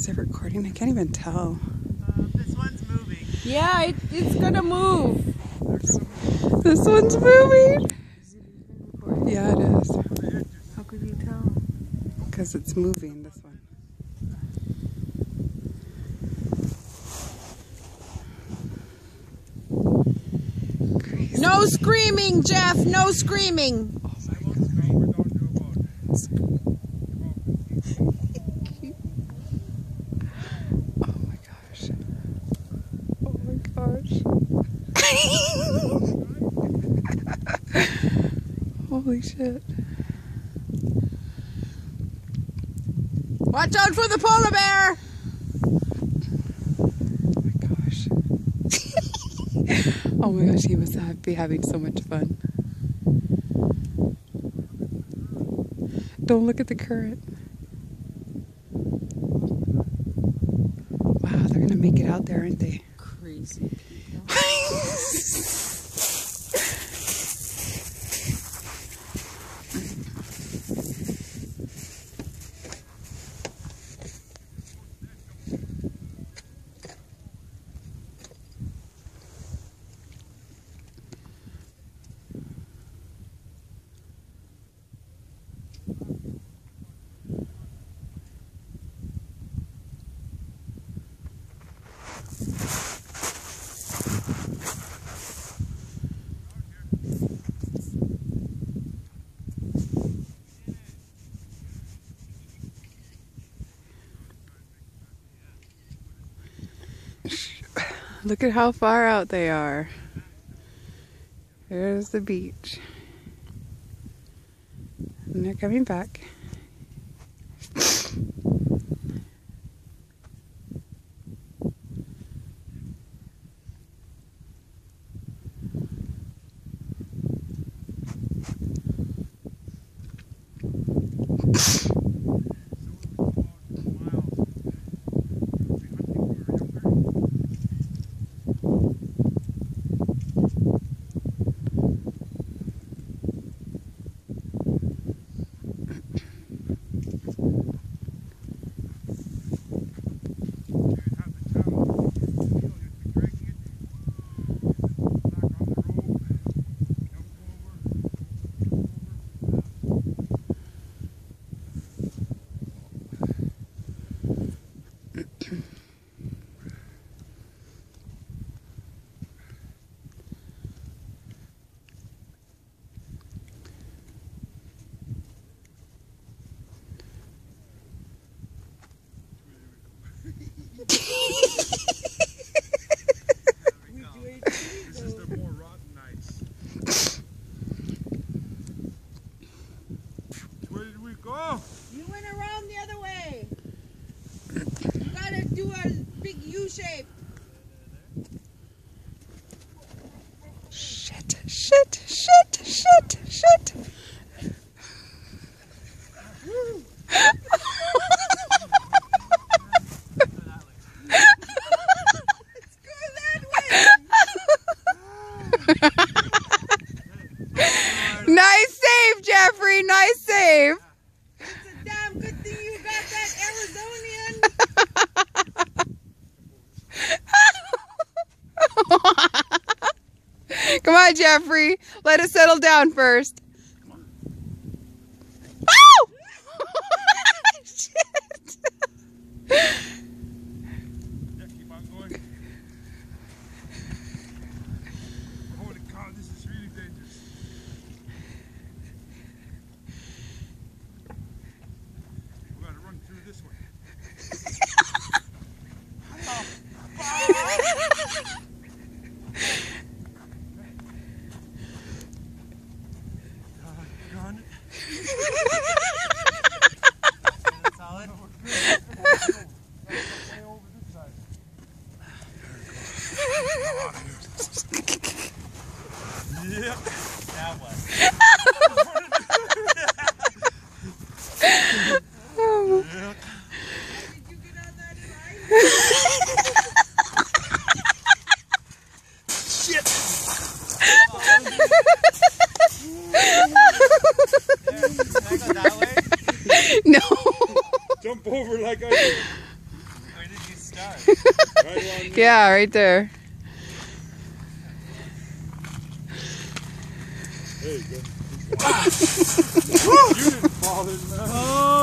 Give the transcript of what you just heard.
Is it recording? I can't even tell. This one's moving. Yeah, it's gonna move. This one's moving. Yeah, it is. How could you tell? Because it's moving, this one. Crazy. No screaming, Jeff! No screaming! Oh my God. Oh my gosh. Oh my gosh. Holy shit. Watch out for the polar bear! Oh my gosh, he must be having so much fun. Don't look at the current. Wow, they're gonna make it out there, aren't they? Crazy people. Look at how far out they are. There's the beach. And they're coming back. This is the more rotten nights. Where did we go? You went around the other way. You gotta do a big U shape. Shit, shit, shit, shit, shit. Nice save, Jeffrey. Nice save. It's a damn good thing you got that Arizonian. Come on, Jeffrey. Let it settle down first. Oh! Shit. Yeah, keep on going. Holy cow, this is really dangerous. We gotta run through this way. Gun. Solid. Way over this side. Yep. That one. Yep. Did you get on that side? Shit. Can I go that way? No. Jump over like I did. sky. Right along there. Yeah, right there. There you go. You didn't fall in, man.